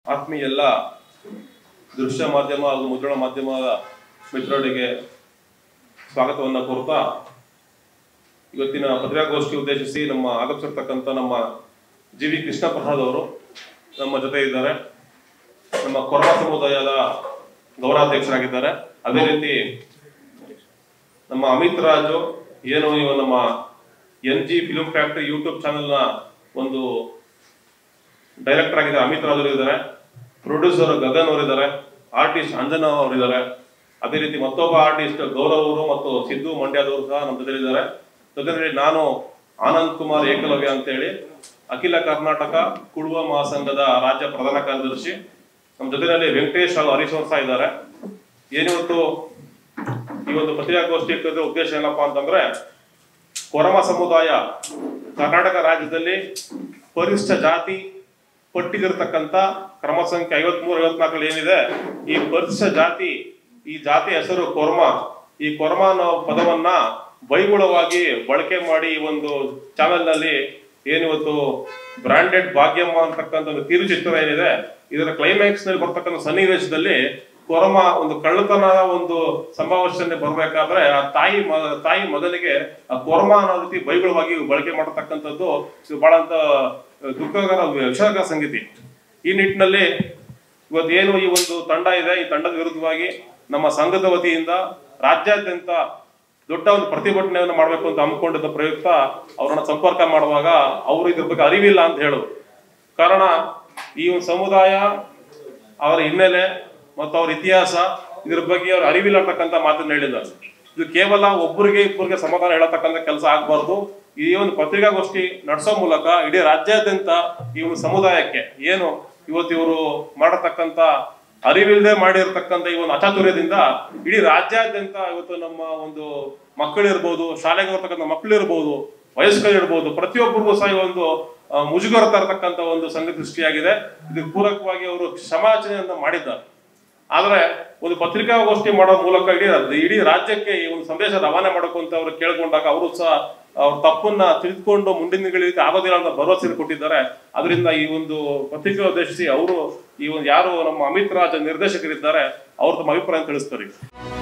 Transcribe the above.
ಆತ್ಮೀಯ ಎಲ್ಲ ದೃಶ್ಯ ಮಾಧ್ಯಮ ಹಾಗೂ ಮುದ್ರಣ ಮಾಧ್ಯಮದ ಮಿತ್ರರಿಗೆ ಸ್ವಾಗತವನ್ನು ಕೋರ್ತಾ ಇವತ್ತಿನ ಪತ್ರಿಕಾಗೋಷ್ಠಿ ಉದ್ದೇಶಿಸಿ ನಮ್ಮ ಆಗಮಿಸಿರ್ತಕ್ಕಂಥ ನಮ್ಮ ಜಿ.ವಿ. ಕೃಷ್ಣ ಪ್ರಸಾದ್ ಅವರು ನಮ್ಮ ಜೊತೆ ಇದ್ದಾರೆ. ನಮ್ಮ ಕೊರವ ಸಮುದಾಯದ ಗೌರವಾಧ್ಯಕ್ಷರಾಗಿದ್ದಾರೆ. ಅದೇ ರೀತಿ ನಮ್ಮ ಅಮಿತ್ ರಾಜು ಏನು ಇವ ನಮ್ಮ NG ಫಿಲ್ಮ್ ಫ್ಯಾಕ್ಟರಿ ಯೂಟ್ಯೂಬ್ ಚಾನೆಲ್ನ ಒಂದು ಡೈರೆಕ್ಟರ್ ಆಗಿದ್ದಾರೆ. ಅಮಿತ್ ರಾಜ್ ಅವರು ಇದ್ದಾರೆ. ಪ್ರೊಡ್ಯೂಸರ್ ಗಗನ್ ಅವರಿದ್ದಾರೆ. ಆರ್ಟಿಸ್ಟ್ ಅಂಜನಾ ಅವರಿದ್ದಾರೆ. ಅದೇ ರೀತಿ ಮತ್ತೊಬ್ಬ ಆರ್ಟಿಸ್ಟ್ ಗೌರವ್ ಅವರು ಮತ್ತು ಸಿದ್ದು ಮಂಡ್ಯದವರು ಸಹ ನಮ್ಮ ಜೊತೆಲಿದ್ದಾರೆ. ಜೊತೆಯಲ್ಲಿ ನಾನು ಆನಂದ್ ಕುಮಾರ್ ಏಕಲವ್ಯ ಅಂತೇಳಿ ಅಖಿಲ ಕರ್ನಾಟಕ ಕುಡುವ ಮಹಾಸಂಘದ ರಾಜ್ಯ ಪ್ರಧಾನ ಕಾರ್ಯದರ್ಶಿ. ನಮ್ಮ ಜೊತೆಯಲ್ಲಿ ವೆಂಕಟೇಶ್ ಹಾಗೂ ಹರೀಶ್ ಅವರು ಸಹ ಇದ್ದಾರೆ. ಏನಿವತ್ತು ಈ ಒಂದು ಪತ್ರಿಕಾಗೋಷ್ಠಿ ಇಟ್ಟಿರೋ ಉದ್ದೇಶ ಏನಪ್ಪಾ ಅಂತಂದ್ರೆ, ಕೊರಮ ಸಮುದಾಯ ಕರ್ನಾಟಕ ರಾಜ್ಯದಲ್ಲಿ ಪರಿಶಿಷ್ಟ ಜಾತಿ ಪಟ್ಟಿಗಿರ್ತಕ್ಕಂಥ ಕ್ರಮ ಸಂಖ್ಯೆ 53-54 ಏನಿದೆ, ಈ ಪರಿಶಿಷ್ಟ ಜಾತಿ, ಈ ಜಾತಿ ಹೆಸರು ಕೊರ್ಮ. ಈ ಕೊರ್ಮ ಅನ್ನೋ ಪದವನ್ನ ಬೈಗುಳವಾಗಿ ಬಳಕೆ ಮಾಡಿ ಈ ಒಂದು ಚಾನೆಲ್ ನಲ್ಲಿ ಏನಿವತ್ತು ಬ್ರಾಂಡೆಡ್ ಭಾಗ್ಯಮ್ಮ ಅಂತಕ್ಕಂಥ ಒಂದು ಕಿರುಚಿತ್ರ ಏನಿದೆ, ಇದರ ಕ್ಲೈಮ್ಯಾಕ್ಸ್ ನಲ್ಲಿ ಬರ್ತಕ್ಕಂಥ ಸನ್ನಿವೇಶದಲ್ಲಿ ಕೊರಮ ಒಂದು ಕಳ್ಳತನದ ಒಂದು ಸಂಭಾಷಣೆ ಬರ್ಬೇಕಾದ್ರೆ ಆ ತಾಯಿ ಮಗನಿಗೆ ಆ ಕೊರಮ ಅನ್ನೋ ರೀತಿ ಬೈಗುಳವಾಗಿ ಬಳಕೆ ಮಾಡತಕ್ಕಂಥದ್ದು ಇದು ಬಹಳ ಅಂತ ದುಃಖಕರ ವಿಷಾದಕರ ಸಂಗತಿ. ಈ ನಿಟ್ಟಿನಲ್ಲಿ ಇವತ್ತೇನು ಈ ಒಂದು ತಂಡ ಇದೆ, ಈ ತಂಡದ ವಿರುದ್ಧವಾಗಿ ನಮ್ಮ ಸಂಘದ ವತಿಯಿಂದ ರಾಜ್ಯಾದ್ಯಂತ ದೊಡ್ಡ ಒಂದು ಪ್ರತಿಭಟನೆಯನ್ನು ಮಾಡಬೇಕು ಅಂತ ಹಮ್ಮಿಕೊಂಡಿದ್ದ ಪ್ರಯುಕ್ತ ಅವರನ್ನ ಸಂಪರ್ಕ ಮಾಡುವಾಗ ಅವರು ಇದ್ರ ಬಗ್ಗೆ ಅರಿವಿಲ್ಲ ಅಂತ ಹೇಳೋದು. ಕಾರಣ ಈ ಒಂದು ಸಮುದಾಯ, ಅವರ ಹಿನ್ನೆಲೆ ಮತ್ತು ಅವ್ರ ಇತಿಹಾಸ, ಇದ್ರ ಬಗ್ಗೆ ಅವ್ರ ಅರಿವಿಲ್ಲ ಅಂತಕ್ಕಂಥ ಮಾತನ್ನ ಹೇಳಿದ್ದಾರೆ. ಇದು ಕೇವಲ ಒಬ್ಬರಿಗೆ ಇಬ್ಬರಿಗೆ ಸಮಾಧಾನ ಹೇಳತಕ್ಕಂಥ ಕೆಲಸ ಆಗ್ಬಾರ್ದು. ಈ ಒಂದು ಪತ್ರಿಕಾಗೋಷ್ಠಿ ನಡೆಸೋ ಮೂಲಕ ಇಡೀ ರಾಜ್ಯಾದ್ಯಂತ ಈ ಒಂದು ಸಮುದಾಯಕ್ಕೆ ಏನು ಇವತ್ತು ಇವರು ಮಾಡತಕ್ಕಂಥ ಅರಿವಿಲ್ಲದೆ ಮಾಡಿರ್ತಕ್ಕಂಥ ಈ ಒಂದು ಅಚಾತುರ್ಯದಿಂದ ಇಡೀ ರಾಜ್ಯಾದ್ಯಂತ ಇವತ್ತು ನಮ್ಮ ಒಂದು ಮಕ್ಕಳಿರ್ಬೋದು, ಶಾಲೆಗೆ ಬರ್ತಕ್ಕಂಥ ಮಕ್ಕಳಿರ್ಬೋದು, ವಯಸ್ಕರಿರ್ಬೋದು, ಪ್ರತಿಯೊಬ್ಬರಿಗೂ ಸಹ ಈ ಒಂದು ಮುಜುಗರ ತರತಕ್ಕಂಥ ಒಂದು ಸಂಗತಿ ಸೃಷ್ಟಿಯಾಗಿದೆ. ಇದಕ್ಕೆ ಪೂರಕವಾಗಿ ಅವರು ಕ್ಷಮಾಯಾಚನೆಯನ್ನ ಮಾಡಿದ್ದಾರೆ. ಆದ್ರೆ ಒಂದು ಪತ್ರಿಕಾಗೋಷ್ಠಿ ಮಾಡೋ ಮೂಲಕ ಇಡೀ ರಾಜ್ಯಕ್ಕೆ ಈ ಒಂದು ಸಂದೇಶ ರವಾನೆ ಮಾಡಬೇಕು ಅಂತ ಅವರು ಕೇಳ್ಕೊಂಡಾಗ ಅವರು ಸಹ ಅವ್ರ ತಪ್ಪನ್ನ ತಿಳಿದುಕೊಂಡು ಮುಂದಿನ ದಿನಗಳಲ್ಲಿ ಆಗೋದಿಲ್ಲ ಅಂತ ಭರವಸೆ ಕೊಟ್ಟಿದ್ದಾರೆ. ಅದರಿಂದ ಈ ಒಂದು ಪತ್ರಿಕೆ ಉದ್ದೇಶಿಸಿ ಅವರು ಈ ಒಂದು ಯಾರು ನಮ್ಮ ಅಮಿತ್ ರಾಜ್ ನಿರ್ದೇಶಕರಿದ್ದಾರೆ ಅವ್ರ ತಮ್ಮ ಅಭಿಪ್ರಾಯ ತಿಳಿಸ್ತಾರೆ.